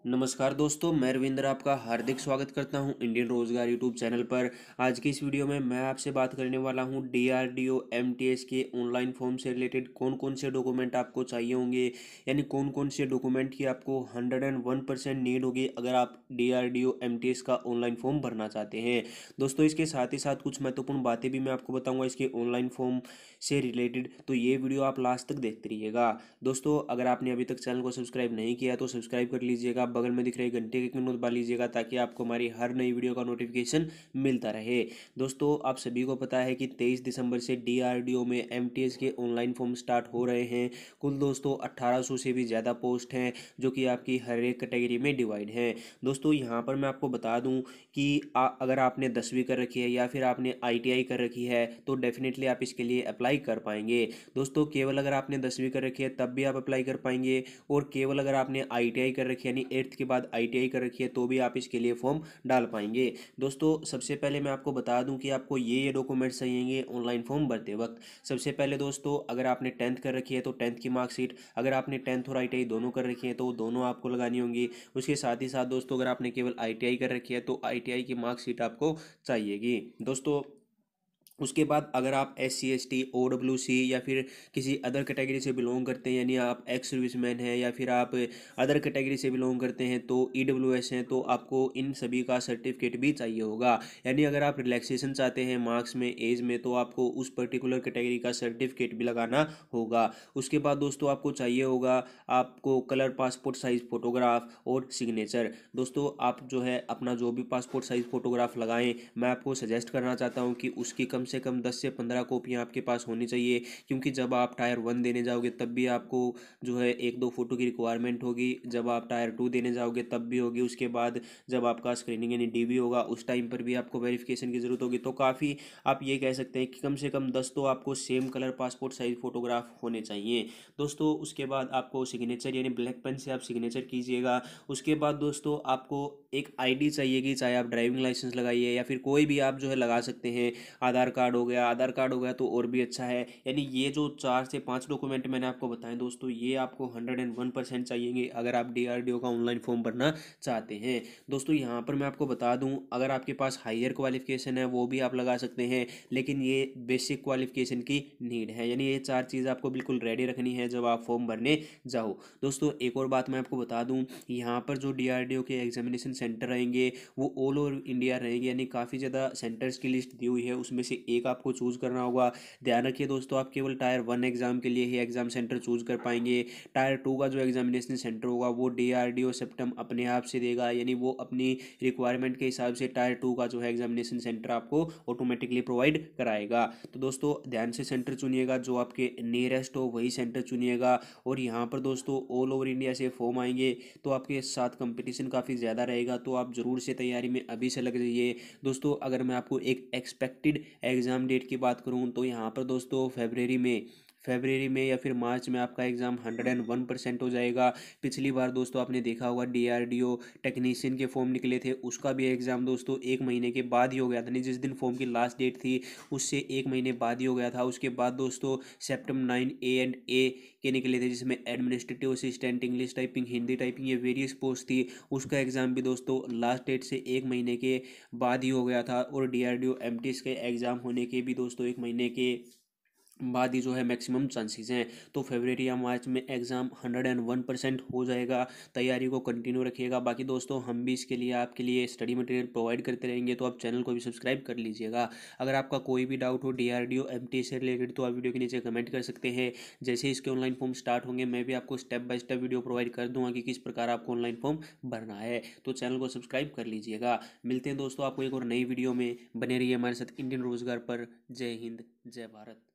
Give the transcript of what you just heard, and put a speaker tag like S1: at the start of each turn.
S1: नमस्कार दोस्तों, मैं रविंद्र आपका हार्दिक स्वागत करता हूं इंडियन रोजगार यूट्यूब चैनल पर। आज की इस वीडियो में मैं आपसे बात करने वाला हूं डीआरडीओ एमटीएस के ऑनलाइन फॉर्म से रिलेटेड कौन कौन से डॉक्यूमेंट आपको चाहिए होंगे, यानी कौन कौन से डॉक्यूमेंट की आपको 101% नीड होगी अगर आप डीआरडीओ एमटीएस का ऑनलाइन फॉर्म भरना चाहते हैं। दोस्तों, इसके साथ ही साथ कुछ महत्वपूर्ण बातें भी मैं आपको बताऊँगा इसके ऑनलाइन फॉर्म से रिलेटेड, तो ये वीडियो आप लास्ट तक देखते रहिएगा। दोस्तों, अगर आपने अभी तक चैनल को सब्सक्राइब नहीं किया तो सब्सक्राइब कर लीजिएगा, बगल में दिख रहे घंटे के आइकन को दबा लीजिएगा ताकि आपको हमारी हर नई वीडियो का नोटिफिकेशन मिलता रहे। दोस्तों, आप सभी को पता है कि 23 दिसंबर से डीआरडीओ में एमटीएस के ऑनलाइन फॉर्म स्टार्ट हो रहे हैं। कुल दोस्तों 1800 से भी ज़्यादा पोस्ट हैं जो कि आपकी हर एक कैटेगरी में डिवाइड हैं। दोस्तों, यहाँ पर मैं आपको बता दूँ कि अगर आपने 10वीं कर रखी है या फिर आपने आईटीआई कर रखी है तो डेफिनेटली आप इसके लिए अप्लाई कर पाएंगे। दोस्तों, केवल अगर आपने 10वीं कर रखी है तब भी आप अप्लाई कर पाएंगे, और केवल अगर आपने आईटीआई कर रखी है यानी 8th के बाद आईटीआई कर रखी है तो भी आप इसके लिए फॉर्म डाल पाएंगे। दोस्तों, सबसे पहले मैं आपको बता दूं कि आपको ये डॉक्यूमेंट्स चाहिए ऑनलाइन फॉर्म भरते वक्त। सबसे पहले दोस्तों, अगर आपने 10th कर रखी है तो 10th की मार्कशीट, अगर आपने 10th और आईटीआई दोनों कर रखी है तो वो दोनों आपको लगानी होंगी। उसके साथ ही साथ दोस्तों, अगर आपने केवल आईटीआई कर रखी है तो आईटीआई की मार्कशीट आपको चाहिएगी। दोस्तों, उसके बाद अगर आप SC ST OWC या फिर किसी अदर कैटेगरी से बिलोंग करते हैं, यानी आप एक्स सर्विसमैन हैं या फिर आप अदर कैटेगरी से बिलोंग करते हैं तो EWS हैं, तो आपको इन सभी का सर्टिफिकेट भी चाहिए होगा। यानी अगर आप रिलैक्सेशन चाहते हैं मार्क्स में, एज में, तो आपको उस पर्टिकुलर कैटेगरी का सर्टिफिकेट भी लगाना होगा। उसके बाद दोस्तों आपको चाहिए होगा आपको कलर पासपोर्ट साइज़ फ़ोटोग्राफ और सिग्नेचर। दोस्तों, आप जो है अपना जो भी पासपोर्ट साइज़ फ़ोटोग्राफ लगाएं, मैं आपको सजेस्ट करना चाहता हूं कि उसकी कम से कम 10 से 15 कॉपियां आपके पास होनी चाहिए, क्योंकि जब आप टायर 1 देने जाओगे तब भी आपको जो है 1-2 फ़ोटो की रिक्वायरमेंट होगी, जब आप टायर 2 देने जाओगे तब भी होगी, उसके बाद जब आपका स्क्रीनिंग यानी डीवी होगा उस टाइम पर भी आपको वेरिफिकेशन की ज़रूरत होगी। तो काफ़ी आप ये कह सकते हैं कि कम से कम 10 तो आपको same colour passport size photograph होने चाहिए। दोस्तों, उसके बाद आपको सिग्नेचर यानी ब्लैक पेन से आप सिग्नेचर कीजिएगा। उसके बाद दोस्तों आपको एक आईडी चाहिएगी, चाहे आप ड्राइविंग लाइसेंस लगाइए या फिर कोई भी आप जो है लगा सकते हैं। आधार कार्ड हो गया, आधार कार्ड हो गया तो और भी अच्छा है। यानी ये जो 4 से 5 डॉक्यूमेंट मैंने आपको बताएं दोस्तों, ये आपको 101% चाहिए अगर आप डीआरडीओ का ऑनलाइन फॉर्म भरना चाहते हैं। दोस्तों, यहाँ पर मैं आपको बता दूं, अगर आपके पास हायर क्वालिफिकेशन है वो भी आप लगा सकते हैं, लेकिन ये बेसिक क्वालिफिकेशन की नीड है, यानी ये 4 चीज़ आपको बिल्कुल रेडी रखनी है जब आप फॉर्म भरने जाओ। दोस्तों, एक और बात मैं आपको बता दूं, यहाँ पर जो डीआरडीओ के एग्जामिनेशन सेंटर रहेंगे वो ऑल ओवर इंडिया रहेंगे, यानी काफ़ी ज़्यादा सेंटर्स की लिस्ट दी हुई है, उसमें से एक आपको चूज़ करना होगा। ध्यान रखिए दोस्तों, आप केवल टायर 1 एग्ज़ाम के लिए ही एग्ज़ाम सेंटर चूज़ कर पाएंगे। टायर 2 का जो एग्जामिनेशन सेंटर होगा वो डीआरडीओ सिस्टम अपने आप से देगा, यानी वो अपनी रिक्वायरमेंट के हिसाब से टायर 2 का जो है एग्जामिनेशन सेंटर आपको ऑटोमेटिकली प्रोवाइड कराएगा। तो दोस्तों, ध्यान से सेंटर चुनिएगा, जो आपके नियरेस्ट हो वही सेंटर चुनिएगा। और यहाँ पर दोस्तों ऑल ओवर इंडिया से फॉर्म आएंगे तो आपके साथ कंपटीशन काफ़ी ज़्यादा रहेगा, तो आप ज़रूर से तैयारी में अभी से लग जाइए। दोस्तों, अगर मैं आपको एक एक्सपेक्टेड एग्ज़ाम डेट की बात करूं तो यहाँ पर दोस्तों फरवरी में या फिर मार्च में आपका एग्ज़ाम 101% हो जाएगा। पिछली बार दोस्तों आपने देखा होगा डीआरडीओ टेक्नीशियन के फॉर्म निकले थे, उसका भी एग्ज़ाम दोस्तों 1 महीने के बाद ही हो गया था, नहीं जिस दिन फॉर्म की लास्ट डेट थी उससे 1 महीने बाद ही हो गया था। उसके बाद दोस्तों सेप्टेम्बर 9 A&A के निकले थे, जिसमें administrative assistant, English typing, Hindi typing, ये वेरियस पोस्ट थी। उसका एग्ज़ाम भी दोस्तों लास्ट डेट से 1 महीने के बाद ही हो गया था। और डीआरडीओ एमटीएस के एग्ज़ाम होने के भी दोस्तों 1 महीने के बाद ही जो है मैक्सिमम चांसेस हैं। तो फरवरी या मार्च में एग्ज़ाम 101% हो जाएगा। तैयारी को कंटिन्यू रखिएगा। बाकी दोस्तों, हम भी इसके लिए आपके लिए स्टडी मटेरियल प्रोवाइड करते रहेंगे, तो आप चैनल को भी सब्सक्राइब कर लीजिएगा। अगर आपका कोई भी डाउट हो डीआरडीओ एमटी से रिलेटेड तो आप वीडियो के नीचे कमेंट कर सकते हैं। जैसे इसके ऑनलाइन फॉर्म स्टार्ट होंगे मैं भी आपको step by step video provide कर दूंगा कि किस प्रकार आपको ऑनलाइन फॉर्म भरना है। तो चैनल को सब्सक्राइब कर लीजिएगा। मिलते हैं दोस्तों आपको एक और नई वीडियो में। बने रहिए हमारे साथ इंडियन रोजगार पर। जय हिंद, जय भारत।